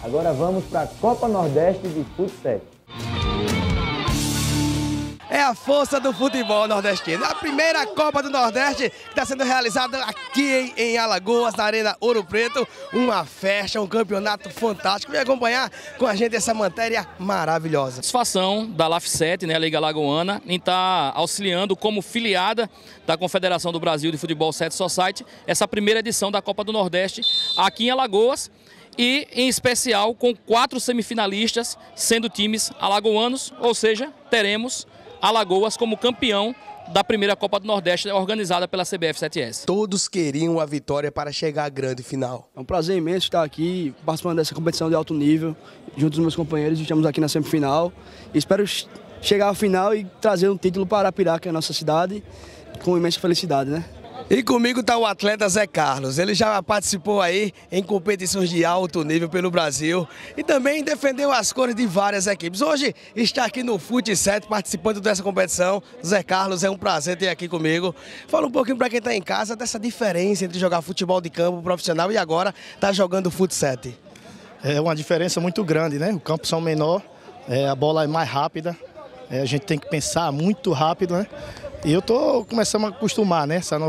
Agora vamos para a Copa Nordeste de Futsal. É a força do futebol nordestino. A primeira Copa do Nordeste que está sendo realizada aqui em Alagoas, na Arena Ouro Preto. Uma festa, um campeonato fantástico. Vem acompanhar com a gente essa matéria maravilhosa. Satisfação da LAF7, né, a Liga Alagoana, em estar auxiliando como filiada da Confederação do Brasil de Futebol 7 Society, essa primeira edição da Copa do Nordeste aqui em Alagoas. E, em especial, com 4 semifinalistas, sendo times alagoanos, ou seja, teremos Alagoas como campeão da primeira Copa do Nordeste organizada pela CBF7S. Todos queriam a vitória para chegar à grande final. É um prazer imenso estar aqui participando dessa competição de alto nível, junto dos meus companheiros. Estamos aqui na semifinal. Espero chegar à final e trazer um título para Arapiraca, a nossa cidade, com imensa felicidade, né? E comigo está o atleta Zé Carlos. Ele já participou aí em competições de alto nível pelo Brasil e também defendeu as cores de várias equipes. Hoje está aqui no Fut7 participando dessa competição. Zé Carlos, é um prazer ter aqui comigo. Fala um pouquinho para quem está em casa dessa diferença entre jogar futebol de campo profissional e agora tá jogando Fut7. É uma diferença muito grande, né? Os campos são menor, a bola é mais rápida, a gente tem que pensar muito rápido, né? E eu estou começando a acostumar, né, essa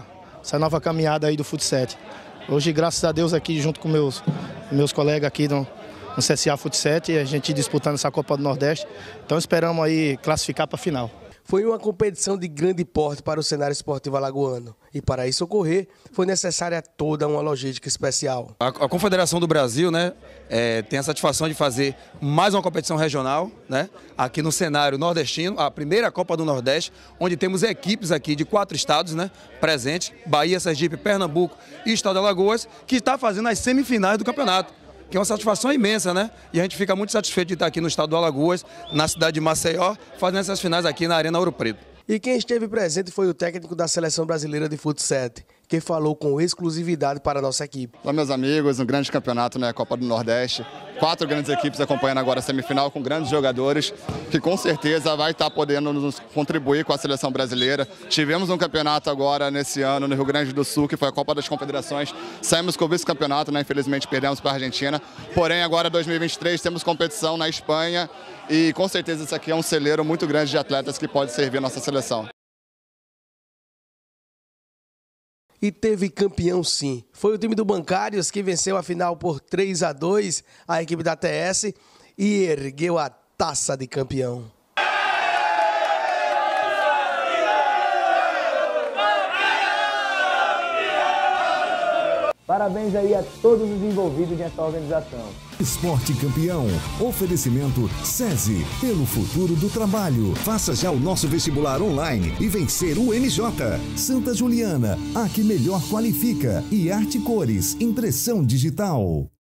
nova caminhada aí do Fut7. Hoje, graças a Deus, aqui junto com meus colegas aqui no CSA Fut7, a gente disputando essa Copa do Nordeste. Então esperamos aí classificar para a final. Foi uma competição de grande porte para o cenário esportivo alagoano. E para isso ocorrer, foi necessária toda uma logística especial. A Confederação do Brasil, né, tem a satisfação de fazer mais uma competição regional, né, aqui no cenário nordestino, a primeira Copa do Nordeste, onde temos equipes aqui de 4 estados, né, presentes, Bahia, Sergipe, Pernambuco e Estado de Alagoas, que está fazendo as semifinais do campeonato. Que é uma satisfação imensa, né? E a gente fica muito satisfeito de estar aqui no estado do Alagoas, na cidade de Maceió, fazendo essas finais aqui na Arena Ouro Preto. E quem esteve presente foi o técnico da Seleção Brasileira de Fut7, que falou com exclusividade para a nossa equipe. Olá, meus amigos, um grande campeonato, né? Copa do Nordeste. 4 grandes equipes acompanhando agora a semifinal com grandes jogadores, que com certeza vai estar podendo nos contribuir com a Seleção Brasileira. Tivemos um campeonato agora nesse ano no Rio Grande do Sul, que foi a Copa das Confederações. Saímos com o vice-campeonato, né? Infelizmente perdemos para a Argentina. Porém, agora 2023 temos competição na Espanha e com certeza isso aqui é um celeiro muito grande de atletas que pode servir a nossa seleção. E teve campeão sim. Foi o time do Bancários que venceu a final por 3-2 a equipe da TS e ergueu a taça de campeão. Parabéns aí a todos os envolvidos nessa organização. Esporte Campeão. Oferecimento SESI. Pelo futuro do trabalho. Faça já o nosso vestibular online e vencer o MJ. Santa Juliana. A que melhor qualifica. E Arte Cores. Impressão digital.